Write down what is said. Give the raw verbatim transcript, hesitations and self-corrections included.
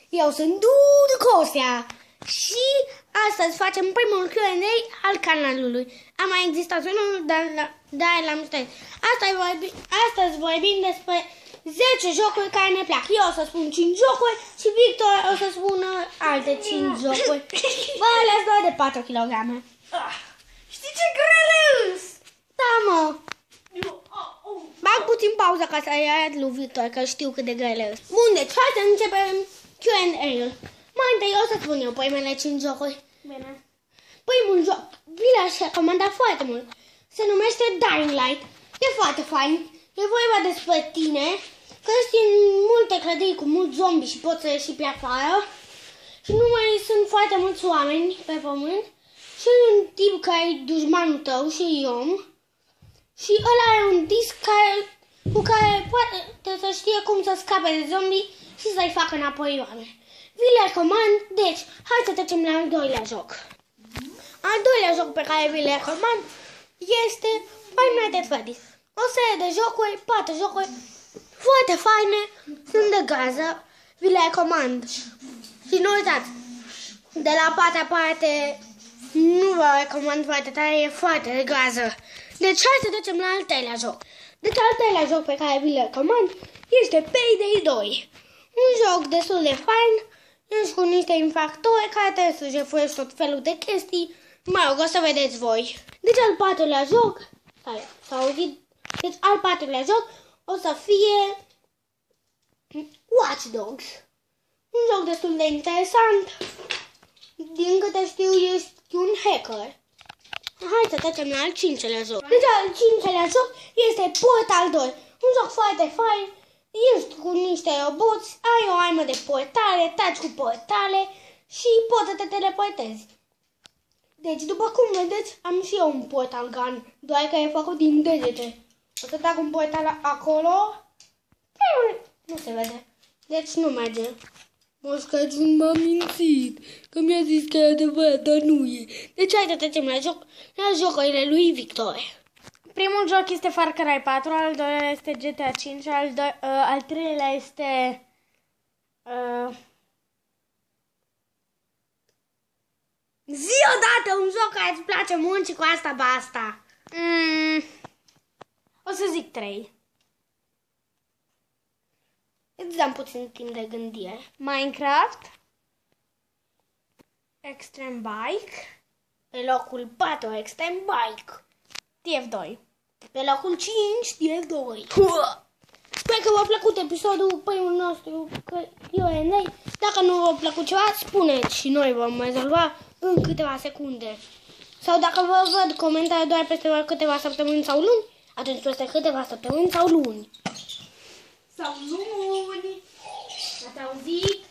Eu sunt Dudu Costea și astăzi facem primul Q and A al canalului. A mai existat unul, dar da, l-am stăit. Astăzi vorbim, astăzi vorbim despre zece jocuri care ne plac. Eu o să spun cinci jocuri și Victor o să spună alte cinci jocuri. Vă ales doar de patru kilograme. Știi ce grele îs? Da, mă. Bag puțin pauză ca să-i arăt lui Victor, că știu cât de grele sunt. Bun, deci hai să începem Q and A-ul. Mai întâi o să spun eu primele cinci jocuri. Bine. Primul joc, vi l-aș recomanda foarte mult. Se numește Dying Light. E foarte fain. E vorba despre tine, că ești în multe clădiri cu mulți zombi și poți să ieși pe afară. Și nu mai sunt foarte mulți oameni pe pământ. Și un tip care e dușmanul tău și e om. Și ăla are un disc care, cu care poate să știe cum să scape de zombi și să-i facă înapoi oameni. Vi le recomand, deci, hai să trecem la al doilea joc. Al doilea joc pe care vi le recomand este Five Nights at Freddy's. O serie de jocuri, patru jocuri foarte faine, sunt de gază, vi le recomand. Și nu uitați, de la partea parte nu vă recomand foarte tare, e foarte de gază. Deci hai să trecem la al treilea joc. Deci al treilea joc pe care vi le recomand este Payday doi. Un joc destul de fain, ești cu niște infractori care trebuie să jefuiești tot felul de chestii. Mă rog, o să vedeți voi. Deci al patrulea joc, s-a auzit, deci al patrulea joc o să fie Watch Dogs. Un joc destul de interesant. Din câte știu, ești un hacker. Hai să trecem la al cincelea joc. Deci al cincelea joc este Portal doi. Un joc foarte fain. Ești cu niște roboți, ai o armă de portale, taci cu portale și poți să te teleportezi. Deci, după cum vedeți, am și eu un portal gun, doar că e făcut din degete. O să dau un portal acolo. Nu se vede. Deci nu merge. Moș Crăciun m-a mințit, că mi-a zis că e adevărat, dar nu e. Deci hai să trecem la, joc, la jocurile lui Victor. Primul joc este Far Cry patru, al doilea este G T A cinci, al, do uh, al treilea este... Uh... Zi odată un joc care îți place mult și cu asta basta. Mm. O să zic trei. Îți dăm puțin timp de gândire. Minecraft, Extreme Bike, pe locul patru Extreme Bike, T F doi. Pe locul cinci T F doi. Sper că v-a plăcut episodul primul nostru Q and A. Dacă nu v-a plăcut ceva, spuneți și noi vom rezolva în câteva secunde. Sau dacă vă văd comentarii doar peste câteva săptămâni sau luni, atunci peste câteva săptămâni sau luni. Sau luni. Ați auzit?